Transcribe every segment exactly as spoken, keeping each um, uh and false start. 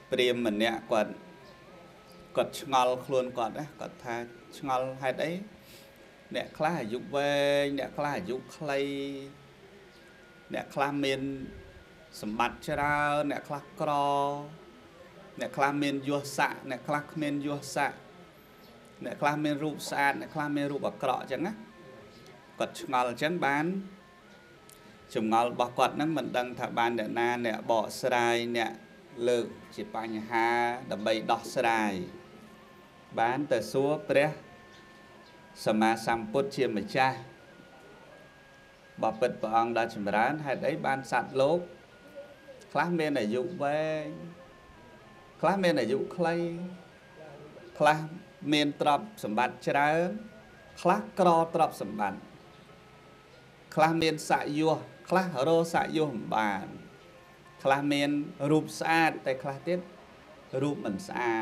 Priam mình nè quật quật ngol luôn quật á quật tha ngol hai đấy nè khá dục về nè khá dục clay nè khá miên sầm bát ra nè khá cro nè khá miên vua sạ nè khá miên vua sạ nè khá miên rụp sạ nè khá miên rụp bạc cọ chẳng á quật ngol chẳng bán chủng ngol bạc quật nó mình đang thả ban để na nè bỏ sài nè lự chỉ bánh ha đập bay đọt sài bán từ xúa pre Sama samput chia mà cha bà bật bà ông đã chìm rán hay đấy ban sạch lốt khá mên ở dụ về khá mên ở dụ clay khá mên trọc sầm bạch trơn khá cro trọc sầm bạch khá mên xạ vua khá rô xạ vua bàn khá mên rụp xa tại khá tiết rụp mình xa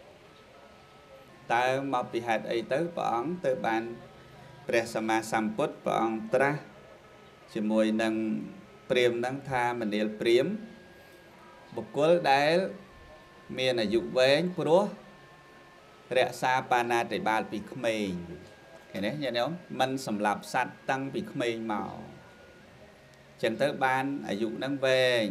ta mà bị hạt ấy tới bọn tới bàn Presama Samput bọn tra chỉ mùi nâng priêm nâng tha mình đều priêm một cố đáy miền ở dụ vén pro rẽ xa pana để bà bị khmênh cái này nhớ không mình sầm lạp sạch tăng bị khmênh màu chẳng tới ban ở dụ nâng về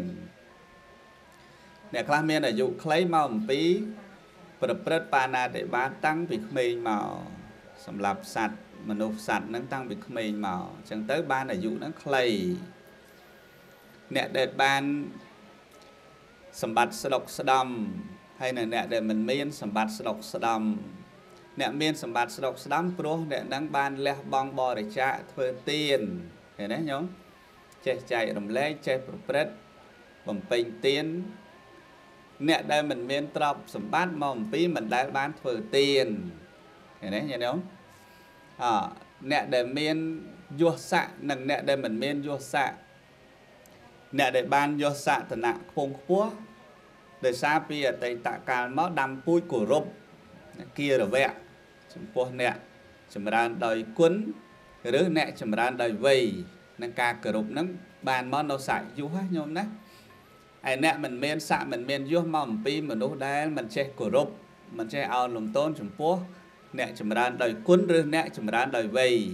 nè khá miền ở dụ lấy màu một tíประพฤติปานาได้บ้านตั้งปีเขมรมาสำหรับสัตว์มนุษย์สัตว์นั้นตั้งปีเขมรมาจังเตอบ้านอายุนั้นใครเนี่ยเด็ดบ้านสมบัติสลกสดำให้เนี่ยเด็ดมันเมียนสมบัติสลกสดำเนี่ยเมียนสมบัติสลกสดำโปรเนี่ยนั่งบ้านเลี้ยบองบอริจาเพื่อเตียนเห็นไหมโยมใจใจรำเล่ใจประพฤติบ่มเป็นเตียนnè đây mình miên trọc sầm bát mỏng pí mình đã bán phở tiền thế đấy nhớ không à nè để miên vua sạ nằng nè đây mình miên vua sạ nè để ban vua sạ thần nặng phong quốc để xa pi ở đây tạ cả máu đâm pui của rộp kia là vẹn chấm po nè chấm ran đời cuốn rứa nè chấm ran đời vây nâng ca cờ rộp nâng bàn món đâu sải vua hết nhôm đấy ai nè mình miên xạ mình miên vô mỏng pi mình đâu đây mình che cổ rộp mình che ao lồng tôn chấm po nè chấm ran đời cuốn rứa nè chấm ran đời vây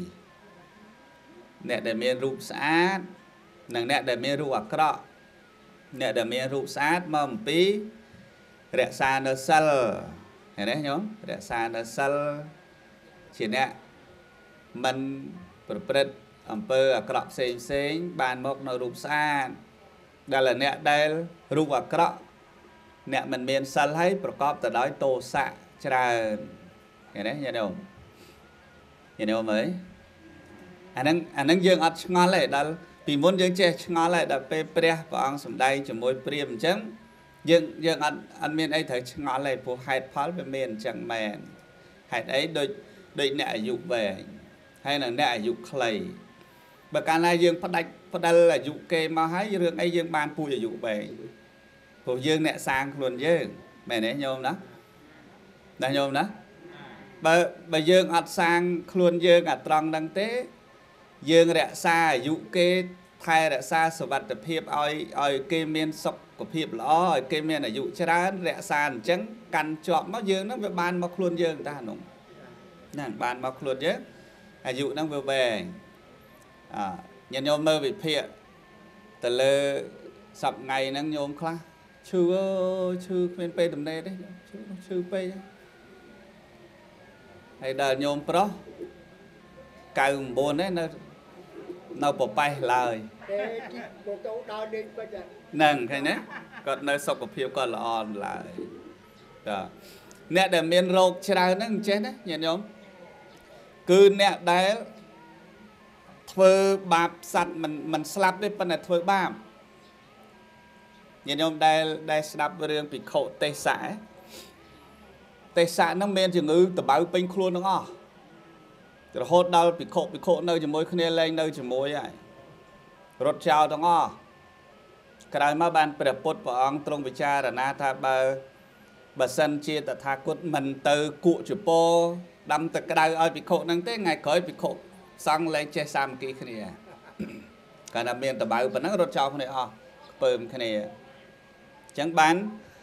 nè để miên rụp sát nằng nè để miên rụp cọ nè để miên rụp sát mỏng pi rẽ xa nó sal này đấy nhớ rẽ xa nó sal chỉ nè mình bật âm pơ cọ xén xén bàn mốc nó rụp sát đây là nè đây rụp và cọ nè mình miền sal hayประกอบ từ đó tô xạ trà này đấy nhìn không nhìn không mới anh đang anh đang dương ở ngon lại đó vì muốn dương che ngon lại đó pe pre và ông sầm đây chỉ môi priêm trắng dương dương anh anh miền ấy thấy ngon lại phụ hạt pháo về miền chẳng mèn hạt ấy đôi đôi nè dục về hay là nè dục clay bậc anh này dương phát đạch phát đây là dục kê mà hái dương ấy dương ban pui là dục về phụ dương nè sang luôn chứ mẹ này nhôm đó là nhôm đó bà bà dương ọt sang luôn dương ở trong đăng tế dương rẽ xa dụ kê thay rẽ xa sở vật tập hiệp oi oi kê miên sọc của hiệp lõ oi kê miên ở dụ chá rẽ xa chẳng căn chọn máu dương nó về ban mọc luôn dương ta đúng nè ban mọc luôn chứ à dụ nó vừa về à nhân nhôm mơ bị phiệ từ lơ sập ngày nó nhôm khá chưa chưa bên pe tầm đây đấy chưa chưa pe hay đờ nhôm pro cài buồn đấy nó nó bỏ bay lời nâng hay nhé còn nơi sọc của phiêu còn là on lại đó nè để miền rột chơi nó chết đấy nhìn không cứ nè đấy thưa bạp sạch mình mình slap đấy bên này thưa bạp nhìn không đây đây slap riêng bị khổ tê xả tê xả nó men chừng ngư từ bao pin luôn đúng không rồi hốt đau bị khổ bị khổ nơi chừng môi khné lên nơi chừng môi vậy rốt chào đúng không cái này mà ban bè bột vào ông trong vị cha là na tha bờ bờ sân chia tại tha cốt mình từ cụ chụp po đâm từ cái đây ơi bị khổ năng thế ngày khởi bị khổ xong lên che sam kia cái này cái nào miền từ bao bên nó rốt chào cái này à bơm cái này chẳng bán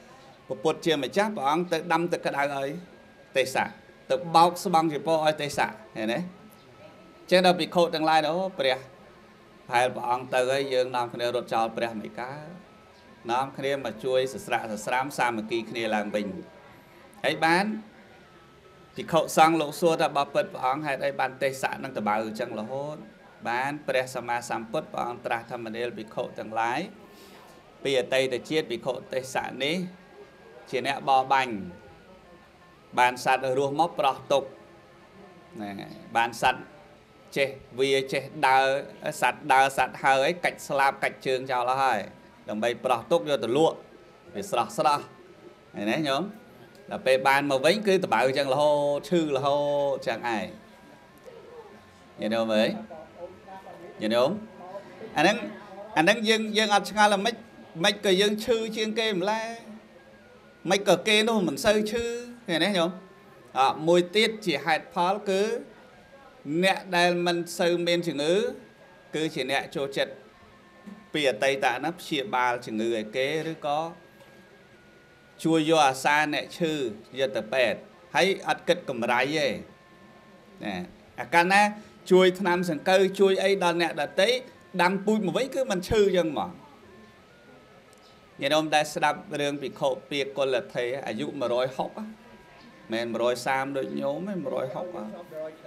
ពុទ្ធជាម្ចាស់ព្រះអង្គទៅដាំទឹកក្តៅឲ្យទេសៈទៅបោកស្បង់ជាពោឲ្យទេសៈឃើញទេចឹងដល់ភិក្ខុទាំងឡាយនោះព្រះផែលព្រះអង្គទៅហើយយើងនាំគ្នារត់ចោលព្រះមិនកើតនាំគ្នាមកជួយសស្រាក់សស្រាមសាមគ្គីគ្នាឡើងវិញហើយបានភិក្ខុសង្ឃលោកសួរថាបើពិតព្រះអង្គហេតុអីបានទេសៈនឹងតបៅអញ្ចឹងរហូតបានព្រះសម្មាសម្ពុទ្ធព្រះអង្គត្រាស់ធម្មនាលភិក្ខុទាំងឡាយពីអតីតជាតិភិក្ខុទេសៈនេះជាអ្នកបរបាញ់បានសត្វរស់មកប្រោះទុកហ្នឹងហើយបានសត្វចេះវាចេះដើរសត្វដើរសត្វហើអីកាច់ស្លាបកាច់ជើងចោលហើយដើម្បីប្រោះទុកយកទៅលក់វាស្រស់ស្រស់ឃើញទេញោមដល់ពេលបានមកវិញគឺតបៅអញ្ចឹងរហូតឈឺរហូតអញ្ចឹងឯងញាតិញោមអើយញាតិញោមអាហ្នឹងអាហ្នឹងយើងយើងអត់ឆ្ងល់ថាម៉េចម៉េចក៏យើងឈឺជាងគេម្ល៉េះម៉េចក៏គេនោះមិនសូវឈឺឃើញទេញោមអ่ะមួយទៀតជាហេតុផលគឺអ្នកដែលមិនសូវមានជំងឺគឺជាអ្នកចូលចិត្តពីអតីតហ្នឹងព្យាបាលជំងឺឲ្យគេឬក៏ជួយយកអាសាអ្នកឈឺយកទៅពេទ្យហើយអត់គិតកម្រៃទេណាអាកាលណាជួយថ្នាំសង្កូវជួយអីដល់អ្នកដទៃដាំពូជមកវិញគឺมันឈឺចឹងហ្មងញាតិញោមដែលស្ដាប់រឿងភិក្ខុពាកុលថេអាយុmột trăm sáu mươiមែនmột trăm ba mươiដូចញោមទេmột trăm sáu mươi một trăm sáu mươi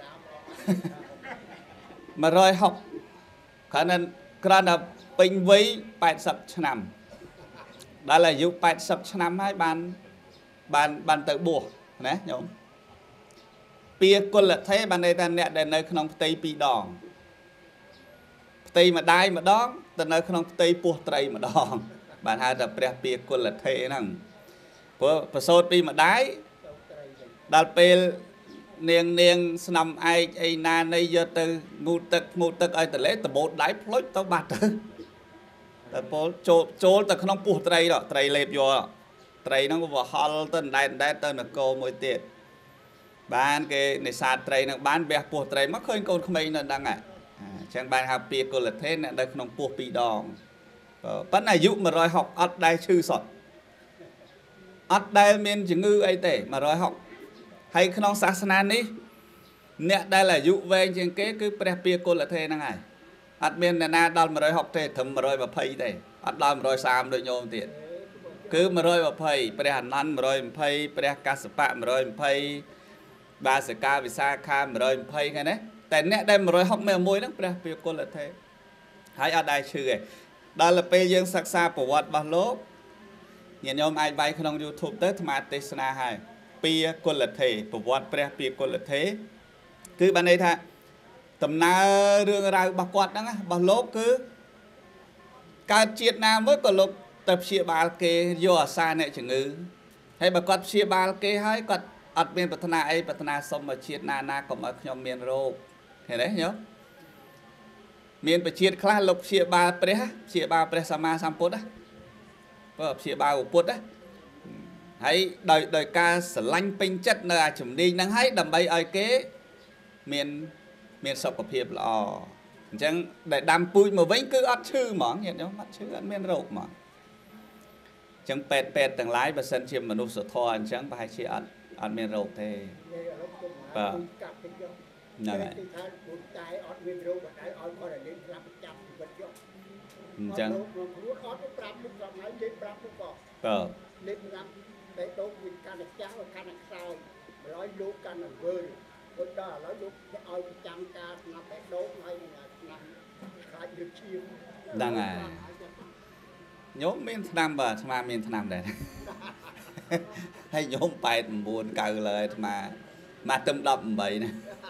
គ្រាន់តែគ្រាន់តែពេញវ័យeightyឆ្នាំដល់អាយុeightyឆ្នាំហើយបានបានបានទៅបួសណាញោមពាកុលថេបានន័យថាអ្នកដែលនៅក្នុងផ្ទៃពីរដងផ្ទៃម្ដាយម្ដងទៅនៅក្នុងផ្ទៃពោះត្រីម្ដងបានហៅថាព្រះពាកុលថេហ្នឹងព្រោះប្រសូតពីម្ដាយដល់ពេលនាងនាងស្នំឯកអីណានៃយកទៅងូតទឹកងូតទឹកឲ្យតលេតបូតដៃផ្លុចទៅបាត់ទៅតែពលចូលចូលទៅក្នុងពោះត្រីដល់ត្រីលេបយកត្រីហ្នឹងវាហល់ទៅដែនដែនទៅនគរមួយទៀតបានគេនេសាទត្រីហ្នឹងបានវះពោះត្រីមកឃើញកូនក្មេងនៅហ្នឹងហ่ะអញ្ចឹងបានហៅពាកុលថេអ្នកនៅក្នុងពោះពីរដងប៉ុន្តែអាយុmột trăm sáu mươiអត់ដែលឈឺសតអត់ដែលមានជំងឺអីទេmột trăm sáu mươiហើយក្នុងសាសនានេះអ្នកដែលអាយុវែងជាងគេគឺព្រះពាកុលថេហ្នឹងហើយអត់មានអ្នកណាដល់một trăm sáu mươiទេត្រឹមmột trăm hai mươiទេអត់ដល់một trăm ba mươiដូចញោមទៀតគឺmột trăm hai mươiព្រះអនន្តmột trăm hai mươiព្រះកស្សបៈmột trăm hai mươiបាសិកាវិសាខាmột trăm hai mươiឃើញទេតែអ្នកដែលmột trăm sáu mươiហ្នឹងព្រះពាកុលថេហើយអត់ដែលឈឺទេដល់ពេលយើងសិក្សាប្រវត្តិរបស់លោកញាតិញោមអាចវាយក្នុង YouTube ទៅអាត្មាទេសនាហើយពាកុលថេប្រវត្តិព្រះពាកុលថេគឺបានន័យថាដំណើររឿងរ៉ាវរបស់គាត់ហ្នឹងរបស់លោកគឺកើតជាតិណាមួយក៏លោកទៅព្យាបាលគេយកអាសាអ្នកជំងឺហើយបើគាត់ព្យាបាលគេហើយគាត់អត់មានប្រាថ្នាអីប្រាថ្នាសុំមកជាតិណាណាកុំឲ្យខ្ញុំមានរោគឃើញទេញោមមានបជាតិខ្លះលោកព្យាបាលព្រះព្យាបាលព្រះសម្មាសម្ពុទ្ធណាបើព្យាបាលពុទ្ធណាហើយដោយដោយការស្រឡាញ់ពេញចិត្តនៅអាជំនាញហ្នឹងហើយដើម្បីឲ្យគេមានមានសុខភាពល្អអញ្ចឹងដែលដាំពូជមកវិញគឺអត់ឈឺហ្មងញាតិញោមអត់ឈឺអត់មានរោគហ្មងអញ្ចឹងពេទ្យពេទ្យទាំងឡាយបើសិនជាមនុស្សធម៌អញ្ចឹងប្រហែលជាអត់អត់មានរោគទេបាទហ្នឹងហើយតែអត់មានរោគបណ្ដៅឲ្យគាត់ឲ្យលេងស្លាប់ចាប់ជីវិតយកអញ្ចឹងខ្លួនអត់ប្រាប់មុខគាត់ហើយនិយាយប្រាប់មុខគាត់បាទលេងស្លាប់តែដូកវិញកាន់តែចាស់កាន់តែខ្សោយម្ល៉េះលោកកាន់តែវើគាត់ដល់ឥឡូវលោកឲ្យប្រចាំការស្នាប់តែដូកហើយឆ្នាំខ្លាចលើកឈាមហ្នឹងហើយញោមមានឆ្នាំបាទអាត្មាមានឆ្នាំដែរហើយញោមeighty nine 9លើអាត្មាមកទឹមeighty-eightណា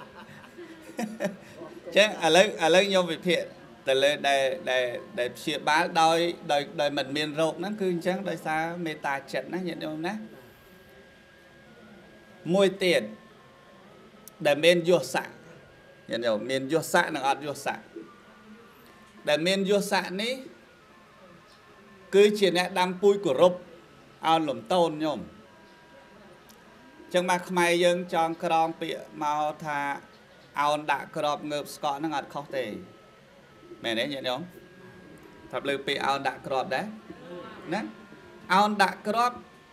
ចឹងឥឡូវឥឡូវញោមវិភាគទៅលើដែលដែលដែលព្យាបាលដោយដោយដោយមិនមានរោគហ្នឹងគឺអញ្ចឹងដោយសារមេត្តាចិត្តណាញាតិញោមណាមួយទៀតដែលមានយសស័កញាតិញោមមានយសស័កនិងអត់យសស័កដែលមានយសស័កនេះគឺជាអ្នកដាំពូជគោរពឲ្យលំតូនញោមចឹងមកខ្មែរយើងចងក្រងពាក្យមកថាអោនដាក់ក្របងើបស្កកហ្នឹងអត់ខុសទេមែនទេញាតិញោមថាលើពាក្យអោនដាក់ក្របដែរណាអោនដាក់ក្រប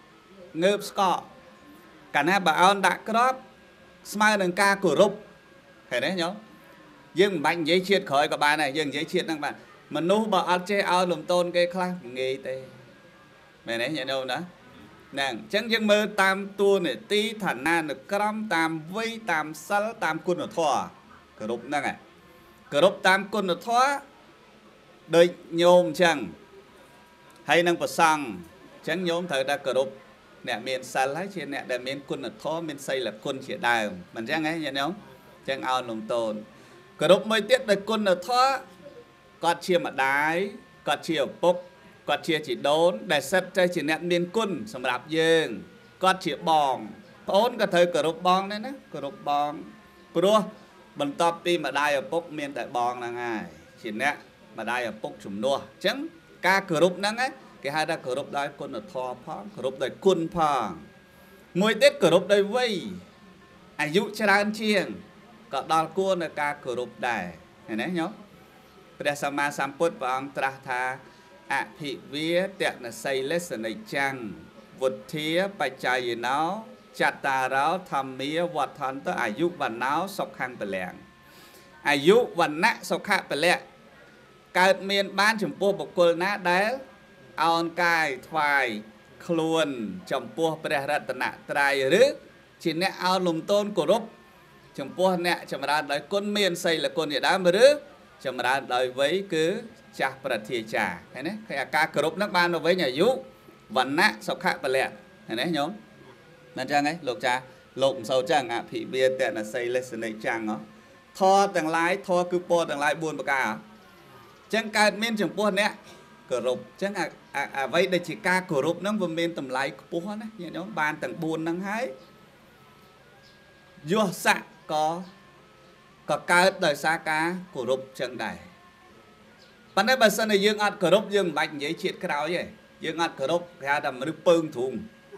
ងើបស្កកកាលណាបើអោនដាក់ក្របស្មើនឹងការគោរពឃើញទេញោមយើងមិនបាច់និយាយជាតិក្រោយក៏បានដែរយើងនិយាយជាតិហ្នឹងបានមនុស្សបើអត់ចេះឲ្យលំទោនគេខ្លះងាយទេមែនទេញោមណាហ្នឹងអញ្ចឹងយើងមើលតាមតួនាទីឋានានុក្រមតាមវ័យតាមសិលតាមគុណធម៌គោរពហ្នឹងឯងគោរពតាមគុណធម៌ដូចញោមអញ្ចឹងហើយនឹងប្រសង់អញ្ចឹងញោមត្រូវតែគោរពអ្នកមានសិលហើយជាអ្នកដែលមានគុណធម៌មានសីលគុណជាដើមមិនអញ្ចឹងហ៎ញាតិញោមអញ្ចឹងឲ្យលំទោនគោរពមួយទៀតដោយគុណធម៌គាត់ជាម្ដាយគាត់ជាឪពុកគាត់ជាជីដូនដែលសិតតែជាអ្នកមានគុណសម្រាប់យើងគាត់ជាបងប្អូនក៏ត្រូវគោរពបងដែរណាគោរពបងព្រោះបន្ទាប់ពីម្ដាយឪពុកមានតែបងហ្នឹងហើយជាអ្នកម្ដាយឪពុកជំនួសអញ្ចឹងការគោរពហ្នឹងគេហៅថាគោរពដោយគុណធម៌ផងគោរពដោយគុណផងមួយទៀតគោរពដោយវ័យអាយុច្រើនជាងក៏ដល់គួរនៅការគោរពដែរឃើញទេញោមព្រះសម្មាសម្ពុទ្ធព្រះអង្គត្រាស់ថាអភិវាទនសីលេសនិច្ចាំងវុទ្ធាបច្ច័យណោចតារោធម្មាវត្ថន្តអាយុវណ្ណោសុខំពលំអាយុវណ្ណៈសុខៈពលៈកើតមានបានចំពោះបុគ្គលណាដែលអោនកាយថ្វាយខ្លួនចំពោះព្រះរតនត្រ័យឬជាអ្នកអោនលំទោនគោរពចំពោះអ្នកចម្រើនដោយគុណមានសីលគុណជាដើមឬចម្រើនដោយវ័យគឺចាស់ប្រធាចាឃើញទេឃើញអាការគោរពហ្នឹងបានមកវិញអាយុវណ្ណៈសុខៈពលៈឃើញទេញោមមិនចឹងទេលោកចាលោកមិនសូវចឹងអភិវាទនសីលេសនិច្ចាំងហ៎ធរទាំងឡាយធរគឺពរទាំងឡាយបួនប្រការអញ្ចឹងកើតមានចំពោះអ្នកគោរពអញ្ចឹងអ្វីដែលជាការគោរពហ្នឹងវាមានតម្លៃខ្ពស់ណាញាតិញោមបានទាំងបួនហ្នឹងហើយយសស័កក៏ក៏កើតដោយសារការគោរពចឹងដែរប៉ុន្តែបើសិនជាយើងអត់គោរពយើងមិនបាច់និយាយជាតិក្រោយទេយើងអត់គោរពគេហៅថាមនុស្សពើងធុង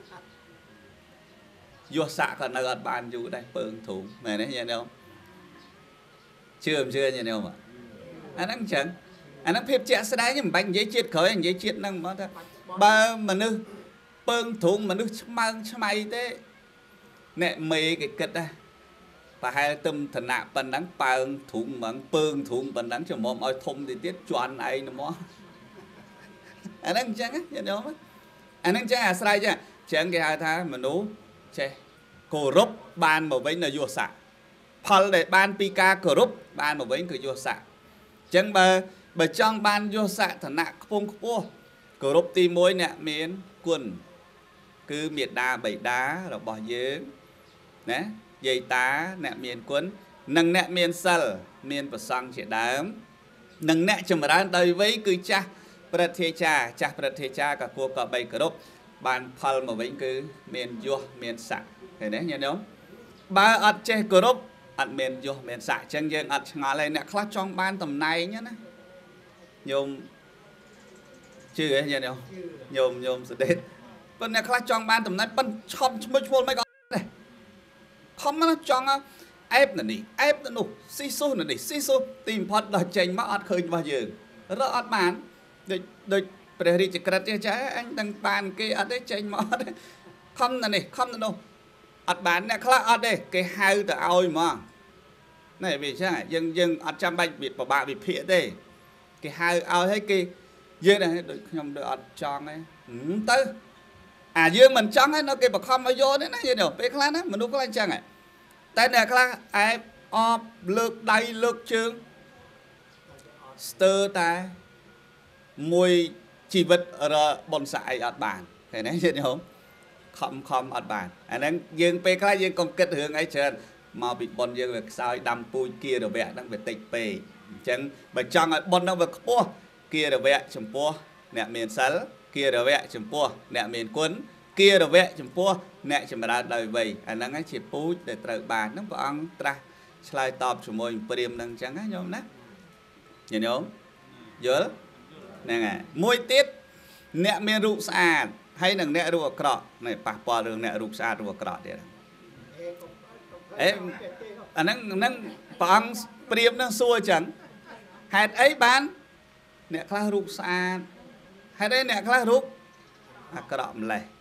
យសស័កក៏នៅអត់បានយូរដែរពើងធុងមែនទេញាតិញោមជឿមិនជឿញាតិញោមអាហ្នឹងអញ្ចឹងអាហ្នឹងភាពជាក់ស្ដែងមិនបាច់និយាយជាតិក្រោយនិយាយជាតិហ្នឹងមកថាបើមនុស្សពើងធុងមនុស្សឆ្មើងឆ្មៃទេអ្នកមេគេគិតដែរប្រហែលទឹមឋានៈប៉ុណ្ណឹងប៉ើងធុងហ្មងពើងធុងប៉ុណ្ណឹងចំមុំឲ្យធំទៅទៀតជន់ឯងទៅមកអាហ្នឹងអញ្ចឹងញាតិញោមអាហ្នឹងចឹងអាស្រ័យចឹងចឹងគេហៅថាមនុស្សចេះគោរពបានមកវិញនៅយសស័កផលដែលបានពីការគោរពបានមកវិញគឺយសស័កអញ្ចឹងបើបើចង់បានយសស័កឋានៈខ្ពង់ខ្ពស់គោរពទីមួយអ្នកមានគុណគឺមេត្តាបិតារបស់យើងណាយាយតាអ្នកមានគុណនិងអ្នកមានសិលមានប្រសង់ជាដើមនិងអ្នកចម្រើនដោយវ័យគឺចាស់ព្រឹទ្ធាចារ្យចាស់ព្រឹទ្ធាចារ្យក៏គួរក៏បីគោរពបានផលមកវិញគឺមានយសមានស័កឃើញទេញាតិញោមបើអត់ចេះគោរពអត់មានយសមានស័កអញ្ចឹងយើងអត់ឆ្ងល់ទេអ្នកខ្លះចង់បានតំណែងណាញោមជឿហ៎ញាតិញោមញោមញោមសដេតប៉ុន្តែអ្នកខ្លះចង់បានតំណែងប៉ុន្តែឈប់ឈ្មោះឈ្មោះមិនក៏ដែរខំណាចង់អែបនៅនេះអែបនៅនោះស៊ីស៊ូនៅនេះស៊ីស៊ូទីបំផុតដល់ចេញមកអត់ឃើញរបស់យើងរកអត់បានដូចដូចព្រះរាជក្រឹត្យចាអញដឹងបានគេអត់ទេចេញមកអត់ទេខំនៅនេះខំនៅនោះអត់បានអ្នកខ្លះអត់ទេគេហៅទៅឲ្យហ្មងណែវាចឹងយើងយើងអត់ចាំបាច់ពិបាកវិភាគទេគេហៅឲ្យហើយគេយើងដែរដូចខ្ញុំដូចអត់ចង់ទេទៅអាយើងមិនចង់ទេនៅគេបខំឲ្យយកទេណាយល់ពេលខ្លះណាមនុស្សខ្លះអញ្ចឹងតែអ្នកខ្លះអែបអបលើកដៃលើកជើងស្ទើរតែមួយជីវិតរបុនសាអីអត់បានឃើញទេយល់ខំខំអត់បានអាហ្នឹងយើងពេលខ្លះយើងកុំគិតរឿងអីច្រើនមកពីបុនយើងវាខ្សោយដាំពូជគារវៈហ្នឹងវាតិចពេកអញ្ចឹងបើចង់ឲ្យបុនហ្នឹងវាខ្ពស់គារវៈចំពោះអ្នកមានសិលគារវៈចំពោះអ្នកមានគុណគារវៈចំពោះអ្នកចម្រើនដោយវ័យអាហ្នឹងជាពូជដែលត្រូវបានហ្នឹងព្រះអង្គត្រាស់ឆ្លើយតបជាមួយព្រាហ្មណ៍ហ្នឹងអញ្ចឹងណាញោមណាញញោមយល់ហ្នឹងហើយមួយទៀតអ្នកមានរូបស្អាតហើយនឹងអ្នករូបអាក្រក់នេះប៉ះពាល់រឿងអ្នករូបស្អាតរូបអាក្រក់ទៀតអេអាហ្នឹងហ្នឹងព្រះអង្គព្រាហ្មណ៍ហ្នឹងសួរអញ្ចឹងហេតុអីបានអ្នកខ្លះរូបស្អាតហេតុអីអ្នកខ្លះរូបអាក្រក់ម្លេះ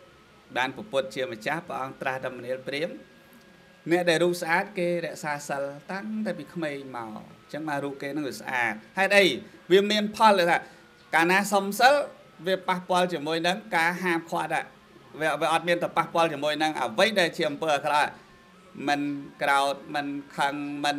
បានពុទ្ធជាម្ចាស់ព្រះអង្គត្រាស់ដល់មនាលព្រាហ្មណ៍អ្នកដែលរូបស្អាតគេរក្សាសិលតាំងតែពីក្មេងមកអញ្ចឹងមករូបគេនឹងវាស្អាតហេតុអីវាមានផលថាកាលណាសុំសិលវាប៉ះពាល់ជាមួយនឹងការហាមឃាត់វាវាអត់មានតែប៉ះពាល់ជាមួយនឹងអ្វីដែលជាអំពើអាក្រក់មិនក្រោតមិនខឹងមិន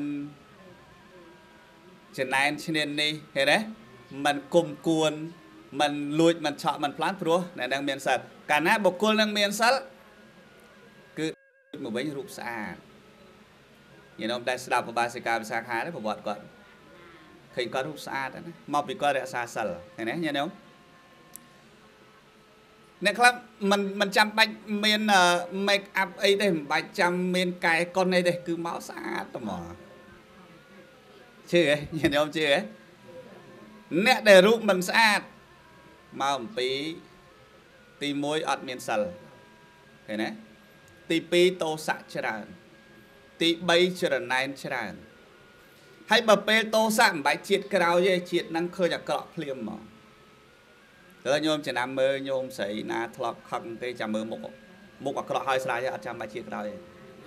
ចំណែនឈ្នាននេះឃើញទេមិនគុំគួនមិនលួចមិនឆក់មិនផ្លាន់ព្រោះអ្នកនឹងមានសិលកាលណាបុគ្គលនឹងមានសិលគឺមកវិញរូបស្អាតញញោមដែលស្ដាប់ប្របាសិកាភាសាខាទេប្រវត្តិគាត់ឃើញគាត់រូបស្អាតណាមកពីគាត់រក្សាសិលឃើញទេញញោមអ្នកខ្លះមិនមិនចាំបាច់មាន make up អីទេមិនបាច់ចាំមានកែកុនអីទេគឺមកស្អាតតែមកជឿហ៎ញញោមជឿហ៎អ្នកដែលរូបមិនស្អាតមកអំពីទីមួយអត់មានសិលឃើញទេទីពីរតោសៈច្រើនទីបីចរណែនច្រើនហើយបើពេលតោសៈមិនបាច់ជាតិក្រោយទេជាតិហ្នឹងឃើញអាក្រក់ភ្លាមមកតើញោមចំណាំមើលញោមស្រីណាធ្លាប់ខឹងទេចាំមើលមុខមុខអាក្រក់ហើយស្រាយអត់ចាំបាច់ជាតិក្រោយទេ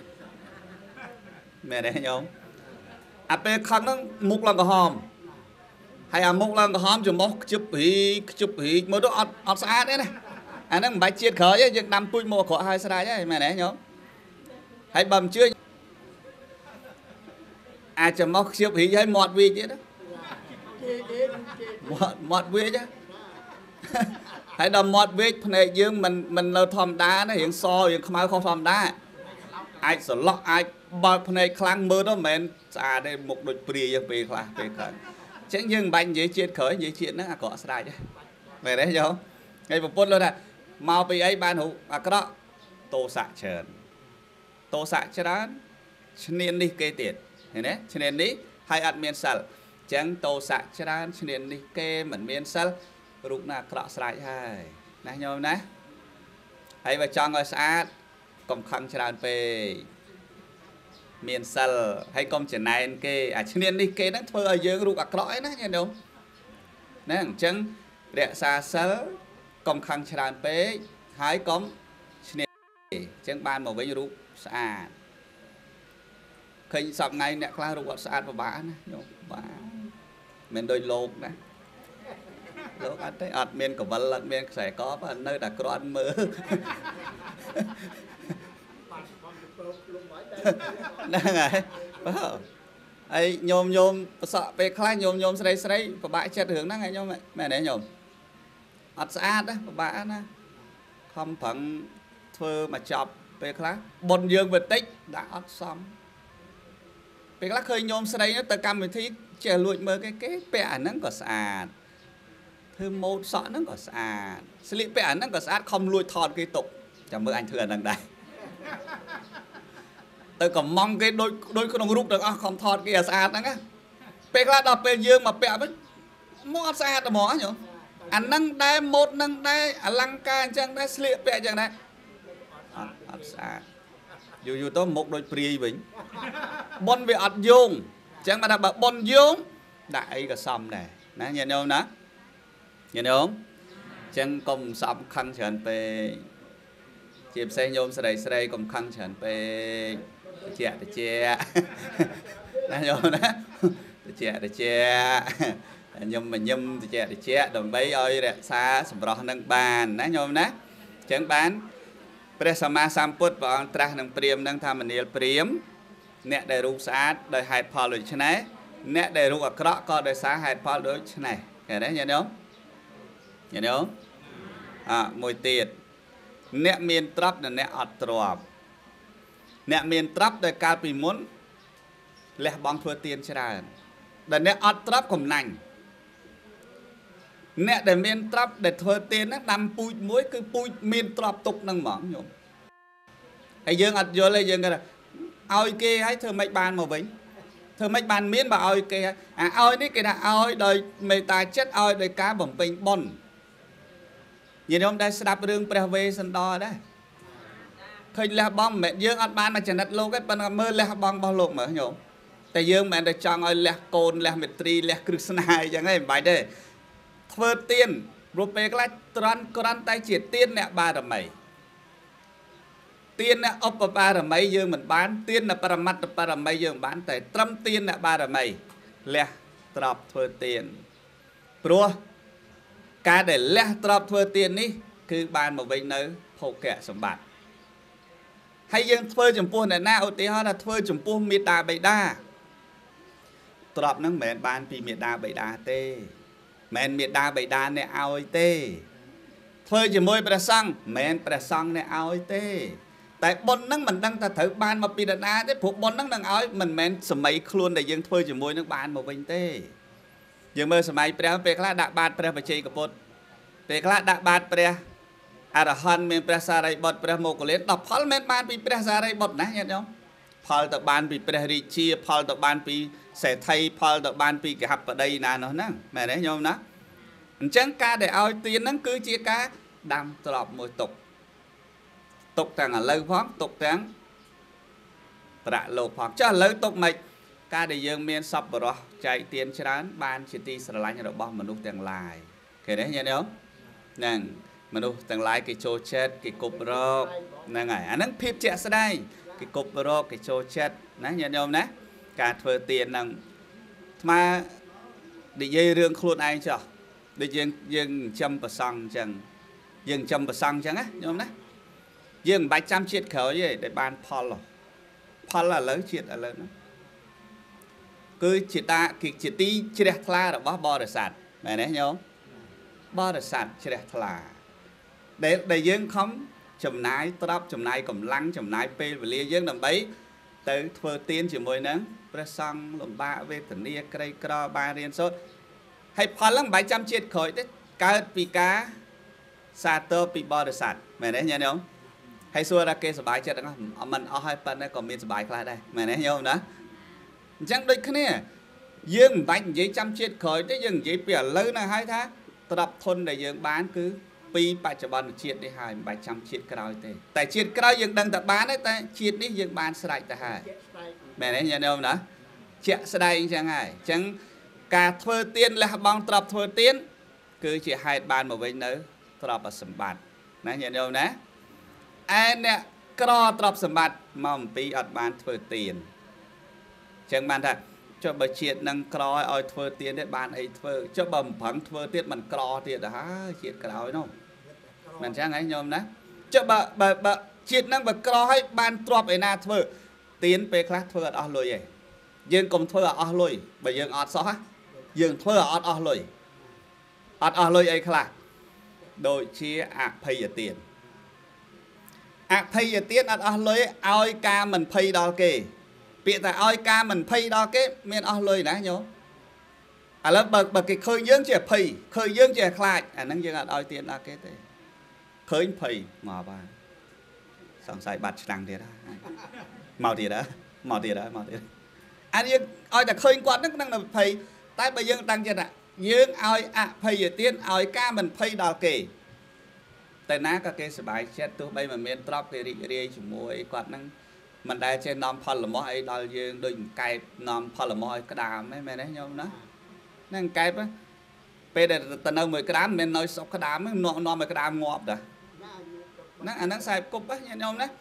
មែនទេញោមអាពេលខឹងហ្នឹងមុខឡើងក្រហមហើយអាមុខឡើងក្រហមច្រមុះខ្ជិបរីខ្ជិបរីមើលទៅអត់អត់ស្អាតទេណាអាហ្នឹងមិនបាច់ជាតិក្រោយទេយើងដាំពូជមុខអាក្រក់ហើយស្រាយទេមែនទេញោមហើយបើមិនជឿអាចច្រមុះខ្ជិបរីហើយមាត់វាទៀតមាត់មាត់វាចាហើយដល់មាត់វេកភ្នែកយើងមិនមិននៅធម្មតាណារៀងសរៀងខ្មៅខុសធម្មតាអាចសឡោះអាចបើកភ្នែកខ្លាំងមើលទៅមិនមែនស្អាតទេមុខដូចព្រាយពេលខ្លះពេលខ្លះអញ្ចឹងយើងមិនបាច់និយាយជាតិក្រោយនិយាយជាតិហ្នឹងអាក្រក់ស្ដាយមែនទេយោហើយប្រពន្ធលើថាមកពីអីបានរូបអាក្រក់តោសៈច្រើនតោសៈច្រើនឈ្នាននេះគេទៀតឃើញទេឈ្នាននេះហើយអត់មានសិលអញ្ចឹងតោសៈច្រើនឈ្នាននេះគេមិនមានសិលរូបណាអាក្រក់ស្រាច់ហើយណាញោមណាហើយបើចង់ឲ្យស្អាតកុំខឹងច្រើនពេកមានសិលហើយកុំចំណែនគេអាឈ្នាននេះគេហ្នឹងធ្វើឲ្យយើងរូបអាក្រក់ឯណាញោមណាអញ្ចឹងរក្សាសិលកុំខឹងច្រើនពេកហើយកុំឈ្នានគេអញ្ចឹងបានមកវិញរូបស្អាតឃើញសពថ្ងៃអ្នកខ្លះរូបអត់ស្អាតពិបាកណាញោមបាទមិនដូចលោកណាលោកអត់ទេអត់មានកវលអត់មានខ្សែកបនៅតែក្រាន់មើលហ្នឹងហើយបើហើយញោមញោមប្រសក់ពេលខ្លះញោមញោមស្រីស្រីពិបាកចិត្តរឿងហ្នឹងហើយញោមមែនទេញោមអត់ស្អាតណាពិបាកណាខំប្រឹងធ្វើមកចប់ពេលខ្លះបុនយើងវាតិចដាក់អត់សមពេលខ្លះឃើញញោមស្រីទៅកម្មវិធីចេះលួចមើលគេគេពាក់អាហ្នឹងក៏ស្អាតធ្វើម៉ូតសក់ហ្នឹងក៏ស្អាតស្លៀកពាក់អាហ្នឹងក៏ស្អាតខំលួចថតគេទុកចាំមើលអញធ្វើអាហ្នឹងដែរទៅកំងគេដូចដូចក្នុងរូបទាំងអស់ខំថតគេឲ្យស្អាតហ្នឹងណាពេលខ្លះដល់ពេលយើងមកពាក់វិញមកអត់ស្អាតហ្មងញោមអាហ្នឹងដែរម៉ូតហ្នឹងដែរអលង្ការអញ្ចឹងដែរស្លៀកពាក់អញ្ចឹងដែរអត់អត់ស្អាតយូរយូរទៅមុខដូចព្រាយវិញប៉ុនវាអត់យោងអញ្ចឹងបើថាបើប៉ុនយោងដាក់អីក៏សមដែរណាញាតិញោមណាញញោមអញ្ចឹងកុំសំខឹងច្រើនពេកជាពិសេសញោមស្រីស្រីកុំខឹងច្រើនពេកតិចតិចណាញោមណាតិចតិចញឹមញឹមតិចតិចដើម្បីឲ្យរក្សាសម្រស់នឹងបានណាញោមណាអញ្ចឹងបានព្រះសម្មាសម្ពុទ្ធព្រះអង្គត្រាស់នឹងព្រាហ្មណ៍នឹងថាមនាលព្រាហ្មណ៍អ្នកដែលរូបស្អាតដោយហេតុផលដូចនេះអ្នកដែលរូបអាក្រក់ក៏ដោយសារហេតុផលដូចនេះឃើញទេញាតិញោមញាតិញោមអ่ะមួយទៀតអ្នកមានទ្រព្យនិងអ្នកអត់ទ្រព្យអ្នកមានទ្រព្យដោយកាលពីមុនលះបង់ធ្វើទានច្រើនដែលអ្នកអត់ទ្រព្យកំណាញ់អ្នកដែលមានទ្រព្យដែលធ្វើទានហ្នឹងដាំពូជមួយគឺពូជមានទ្រព្យទុកហ្នឹងហ្មងញោមហើយយើងអត់យល់ទេយើងគាត់ឲ្យគេឲ្យធ្វើម៉េចបានមកវិញធ្វើម៉េចបានមានបើឲ្យគេអាឲ្យនេះគេថាឲ្យដោយមេត្តាចិត្តឲ្យដោយការបំពេញបុណ្យញាតិញោមដែលស្ដាប់រឿងព្រះវេស្សន្តរដែរឃើញលះបង់មិនមែនយើងអត់បានមកចនិតលោកទេប៉ុន្តែមើលលះបង់របស់លោកមើលញោមតែយើងមិនមែនតែចង់ឲ្យលះកូនលះមេត្រីលះគ្រឹះស្នេហ៍អញ្ចឹងទេមិនបាច់ទេធ្វើទានព្រោះពេលខ្លះត្រន់ក្រាន់តែជាទានអ្នកបារមី tiên nè ốp ba rầm mấy dương mình bán tiên là para mắt para rầm mấy dương bán tại trăm tiên là ba rầm mấy lẹ trọp thưa tiền pro cái để lẹ trọp thưa tiền ní cứ bàn một vinh nữ hậu kẻ sầm bạc hay dương thưa chủng pua này na ô tí ho là thưa chủng pua miệt đà bầy đa trọp nó mẹ bàn vì miệt đà bầy đa tê mẹ miệt đà bầy đa này ao tê thưa chỉ môi bè xăng mẹ bè xăng này ao tê tại bọn nó mình đang thử ban mà bị đàn á thế phục bọn nó đang nói mình men sớm mấy luôn để dương thôi chỉ môi nước ban một bình tê dương mơ sớm mấy pre pre khla đã ban pre phải chơi cái bột pre khla đã ban pre à là hòn men pre sa đây bột pre một cái lên đọc phật men ban bị pre sa đây bột nè nhớ không phật tập ban bị pre đi chia phật tập ban bị sẽ thay phật tập ban bị cái hấp ở đây nè nó nè mẹ đấy nhôm đó chẳng ca để ao tiền nó cứ chia cá đam trọp một tục tục thằng ở lâu phóng tục thằng trả lộ phóng cho lâu tục mạch ca để dương miền sập rồi chạy tiền chán ban chỉ ti sờ lái nhà đậu bom mình lúc tiền lại cái đấy nhớ không nè mình lúc tiền lại cái chỗ chết cái cục rô nè ngày anh đang phim chạy ra đây cái cục rô cái chỗ chết nè nhớ không nè cả thừa tiền nè mà để dây rương khuôn anh chưa để dương dương châm và xăng chẳng dương châm và xăng chẳng á nhớ không nè dương bảy trăm chiết khởi vậy để ban Paul Paul là lớn chiết là lớn cứ chỉ ta kịch chỉ tí chỉ đẹp thà là bó bò để sạt này đấy nhớ bò để sạt chỉ đẹp thà để để dương không chùm nái top chùm nái cầm lăng chùm nái pe và lia dương làm bấy tới thưa tiên chỉ môi nắng presang lồng ba về thần nia cây cro ba riêng sốt hay Paul lăng bảy trăm chiết khởi đấy cá pi cá sa tơ pi bò để sạt này đấy nhớ không hay xưa ra kê sờ bài chết đó mình ở hai phần này còn miền sờ bài khai đây mày nói nhau nữa chẳng đôi cái này dương bánh giấy trăm chết khởi tới dương giấy bìa lớn là hai tháng tập thôn để dương bán cứ pi bảy trăm ban chết đi hai bảy trăm chết cái đó thế tại chết cái đó dương đang tập bán đấy tại chết đi dương bán sài tại hai mày nói nhau đâu nữa chết sài chẳng ai chẳng cả thưa tiên là bằng tập thưa tiên cứ chỉ hai bàn một bên nữa tập ở sầm bàn nói nhau đâu nè ai nè cò trọc sầm bát mầm pi ọt ban thưa tiền chẳng ban thật cho bà triệt năng cò oi thưa tiền để ban ấy thưa cho bầm phẳng thưa tiền mình cò tiền đó triệt cái đó nó mình chẳng ấy nhôm đó cho bà bà bà triệt năng bà cò hay ban trọc ấy na thưa tiền về class thưa ở lôi vậy dương cùng thưa ở lôi bây giờ ọt xóa dương thưa ọt ở lôi ọt ở lôi ấy class đôi chia ạ pay ở tiền à pay giờ tiết ở lối ao ca mình pay đó kì bị tại ao ca mình pay đó cái miền ao lối nè nhớ à lớp bậc bậc cái khơi dương chỉ pay khơi dương chỉ khai à năng dương ở ao tiền đó cái thế khơi pay mà ba xong sai bạch đằng thế đó màu thì đó màu thì đó màu thì anh dương ao là khơi quạt nó năng là pay tại bây giờ tăng chưa nè dương ao à pay giờ tiết ao ca mình pay đó kì tại ná các cái bài chết tôi bây mà miền trọc cái đi đi chủ mùi quạt năng mình đây trên nom phật là mỏi đòi dương đừng cài nom phật là mỏi cái đàm ấy mày đấy nhôm đó năng cài á bây giờ tận đâu mười cái đám mình nói sọc cái đám ấy nom nom cái đám ngọt đó nó anh nó xài cục á nhôm đó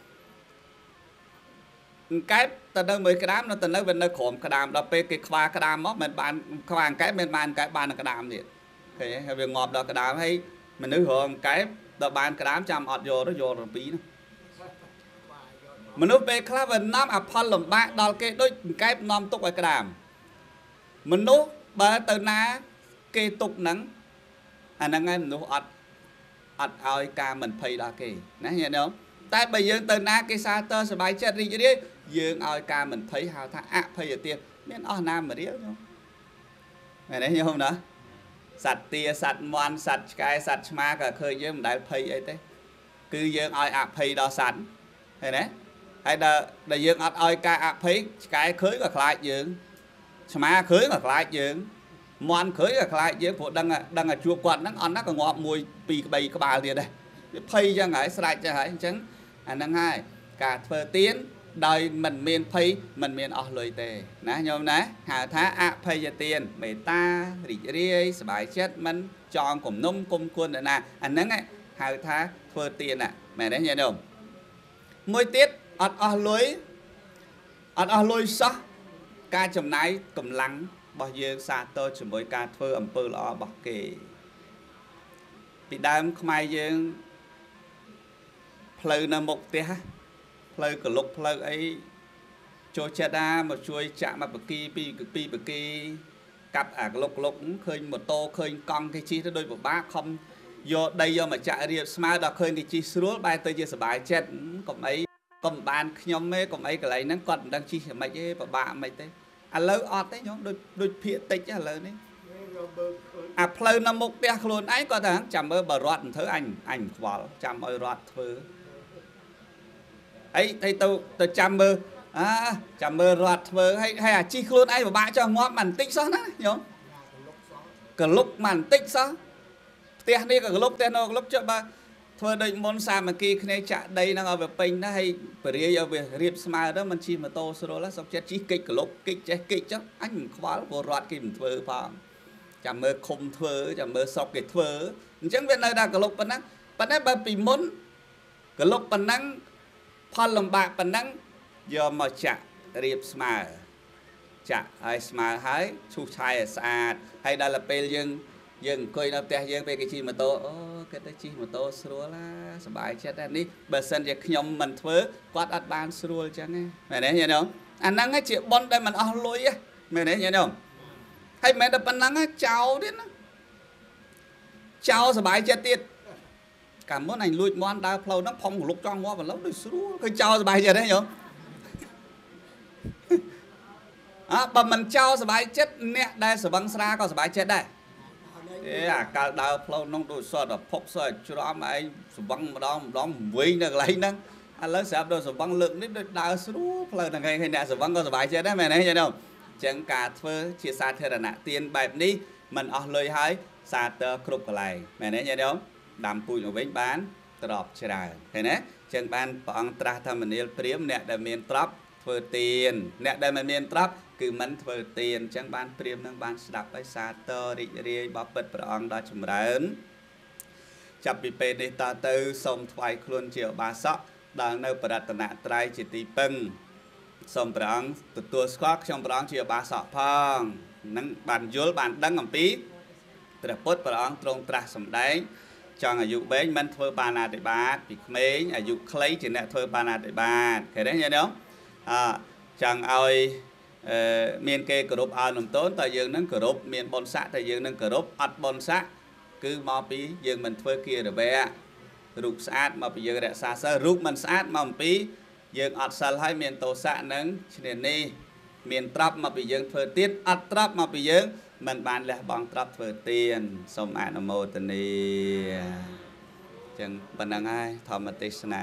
cái tận đâu mười cái đám nó tận đâu bên nơi khổm cái đám đó pe cái khoa cái đám móc mình bàn khoa cái bên bàn cái bàn là cái đám gì thì việc ngọt đó cái đám hay mình nữ hưởng cái đợt bàn cái đám trăm ọt vô nó vô rồi tí nữa mình nói về khai về năm à phật lồng bạc đòi cái đôi cái nom tục ở cái đám mình nói bà từ ná cái tục nắng à năng ngay mình nói ọt ọt ơi ca mình pay đó kì nè hiểu không tại bây giờ từ ná cái sa tơ sẽ bài chết đi chứ đi dương ơi ca mình thấy hào thang ạ pay ở tiền nên ở nam mà điếc không mày đấy hiểu không đó sạch tia sạch moan sạch cái sạch ma cả khơi với mình đại pay ấy thế cứ dương ơi ạ pay đó sẵn hay đấy hay là là dương ọt ơi ca ạ pay cái khơi cả lại dương ma khơi cả lại dương moan khơi cả lại dương phụ đang đang là chua quạt nó ăn nó còn ngọt mùi pì bầy cái bà liền đây pay cho ngài sạch cho hãy chẳng anh đang hai cả phơ tiến đời mình miền pay mình miền ở lời tề nè nhôm nè hà thá ạ pay cho tiền mày ta rỉ rỉ bài chết mình chọn cùng nông công quân nè anh nắng ấy hà thá phơ tiền nè mày đấy nghe không មួយទៀតអត់អស់លុយអត់អស់លុយសោះការចំណាយកម្លាំងរបស់យើងសាទរជាមួយការធ្វើអំពើល្អរបស់គេពីដើមខ្មែរយើងផ្លូវនៅមុខផ្ទះផ្លូវកលុកផ្លូវអីចូលចិត្តណាមកជួយចាក់មកបកីពីពីបកីកាប់អាកលុកលុកឃើញម៉ូតូឃើញកង់គេជិះទៅដូចពិបាកខំយកដីយកមកចាក់រៀបស្មើដល់ឃើញគេជិះស្រួលបែរទៅជាសុបាយចិត្តកុំអីកុំបានខ្ញុំទេកុំអីកន្លែងហ្នឹងគាត់មិនដឹងជិះមិនទេពិបាកមិនទេឥឡូវអត់ទេញោមដូចដូចភាកតិចឥឡូវនេះអាផ្លូវនៅមុខផ្ទះខ្លួនឯងគាត់ថាចាំមើលបើរត់មិនធ្វើអញអញខ្វល់ចាំឲ្យរត់ធ្វើអីទៅទៅចាំមើលអាចាំមើលរត់ធ្វើហើយហើយអាជីខ្លួនឯងពិបាកចោះងាប់មិនបន្តិចសោះណាញោមកលុកមិនបន្តិចសោះផ្ទះនេះក៏កលុកផ្ទះនោះកលុកចុះបើធ្វើដូចមុនសាមគ្គីគ្នាចាក់ដីហ្នឹងឲ្យវាពេញណាហើយបរិយាឲ្យវារៀបស្មើទៅមិនជិះម៉ូតូស្រួលសុកចិត្តជិះកិច្ចកលុកកិច្ចចេះកិច្ចចុះអញមិនខ្វល់ពលរដ្ឋគេមិនធ្វើផងចាំមើលឃុំធ្វើចាំមើលស្រុកគេធ្វើអញ្ចឹងវានៅតែកលុកប៉ុណ្ណឹងប៉ុន្តែបើពីមុនកលុកប៉ុណ្ណឹងផលលំបាកប៉ុណ្ណឹងយកមកចាក់រៀបស្មើចាក់ឲ្យស្មើហើយឈូសឆាយឲ្យស្អាតហើយដល់ពេលយើងយើងអង្គុយនៅផ្ទះយើងពេលគេជិះម៉ូតូអូគេទៅជិះម៉ូតូស្រួលណាសប្បាយចិត្តតែនេះបើសិនជាខ្ញុំមិនធ្វើគាត់អត់បានស្រួលអញ្ចឹងទេមែនទេញ៉ែនអាហ្នឹងជាប៉ុនដែលមិនអស់លុយមែនទេញ៉ែនហើយមិនតែប៉ុណ្ណឹងចោលទៀតណាចោលសប្បាយចិត្តទៀតកាលមុនអញលួចមន់ដើរផ្លូវហ្នឹងផុងលុកចង់ងាប់ឥឡូវដូចស្រួលគឺចោលសប្បាយចិត្តទេញ៉ែនអើបើមិនចោលសប្បាយចិត្តអ្នកដែលស្វឹងស្រាក៏សប្បាយចិត្តដែរអេអាកាលដើរផ្លូវនោះដូចសតតែផុកសើច្រំឯងស្វឹងម្ដងម្ដងវិញនៅកន្លែងហ្នឹងឥឡូវស្រាប់ដល់ស្វឹងលើកនេះដូចដើរស្រួលផ្លូវហ្នឹងឯងអ្នកស្វឹងក៏សប្បាយចិត្តដែរមែនទេញ៉ែនអញ្ចឹងការធ្វើជាសាធារណៈទានបែបនេះมันអស់លុយហើយសាទរគ្រប់កន្លែងមែនទេញ៉ែនដាំពូជមកវិញបានទ្របច្រើនឃើញទេអញ្ចឹងបានព្រះអង្គត្រាស់ថាមនាលព្រាហ្មណ៍អ្នកដែលមានទ្រព្យធ្វើទានអ្នកដែលមិនមានទ្រព្យគឺមិនធ្វើទានអញ្ចឹងបានព្រាហ្មណ៍នឹងបានស្ដាប់ហើយសាទររីករាយបបិទ្ធព្រះអង្គដល់ចម្រើនចាប់ពីពេលនេះតទៅសូមថ្វាយខ្លួនជាឧបាសកដល់នៅបរតនត្រ័យជាទីពឹងសូមព្រះអង្គទទួលស្គាល់ខ្ញុំព្រះអង្គជាឧបាសកផងនឹងបានយល់បានដឹងអំពីព្រះពុទ្ធព្រះអង្គទ្រង់ត្រាស់សម្ដែងចង់អាយុវែងមិនធ្វើបាណាតិបាតពីក្មេងអាយុខ្លីជាអ្នកធ្វើបាណាតិបាតឃើញទេញ៉ែនអចង់ឲ្យមានគេគោរពឲ្យនំតូនតែយើងនឹងគោរពមានបុណ្យស័ក្តិតែយើងនឹងគោរពអត់បុណ្យស័ក្តិគឺមកពីយើងមិនធ្វើគារវៈរូបស្អាតមកពីយើងរក្សាសិលរូបមិនស្អាតមកអំពីយើងអត់សិលហើយមានទោសៈនឹងឈ្នានេះមានទ្រព្យមកពីយើងធ្វើទៀតអត់ទ្រព្យមកពីយើងមិនបានលះបង់ទ្រព្យធ្វើទានសូមអនុមោទនាចឹងប៉ុណ្ណឹងហើយធម្មទេសនា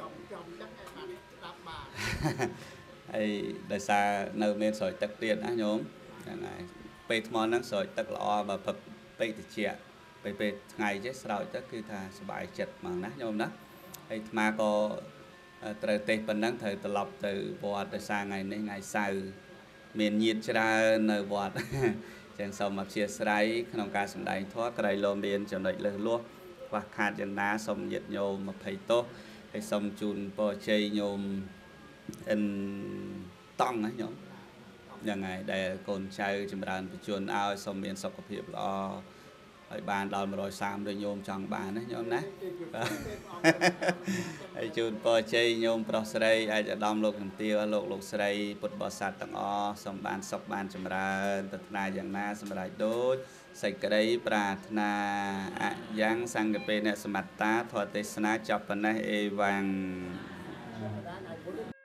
ហើយដោយសារនៅមានស្រោចទឹកទៀតណាញោមហ្នឹងហើយពេលថ្មហ្នឹងស្រោចទឹកល្អបើផឹកពេកតិចពេលពេលថ្ងៃចេះស្រោចទឹកគឺថាសុបាយចិត្តហ្មងណាញោមណាហើយថ្មក៏ត្រូវទេសប៉ុណ្ណឹងត្រូវត្រឡប់ទៅវត្តដោយសារថ្ងៃនេះថ្ងៃសៅរ៍មានញាតិច្រើននៅវត្តចឹងសូមអធិស្ឋានក្នុងការសម្ដែងធម៌ក្រៃលោមានចំណុចលើសលោះខ្វះខាតយ៉ាងណាសូមញាតិញោមអភ័យទោសហើយសូមជូនពរជ័យញោមអិនតង់ណាញោមយ៉ាងហើយដែលកូនចៅចម្រើនបច្ចុប្បន្នឲ្យសូមមានសុខភាពល្អហើយបានដល់một trăm ba mươiដូចញោមចង់បានណាញោមណាហើយជូនពរជ័យញោមប្រុសស្រីអាចឧត្តមលោកជំទាវលោកលោកស្រីពុទ្ធបរិស័ទទាំងអស់សូមបានសុខបានចម្រើនប្រាថ្នាយ៉ាងណាសម្រាប់ដូចសេចក្តីប្រាថ្នាអយ៉ាងសង្ឃពេអ្នកសមត្តាធម៌ទេសនាចប់ប៉ុណ្ណេះអេវ៉ាំង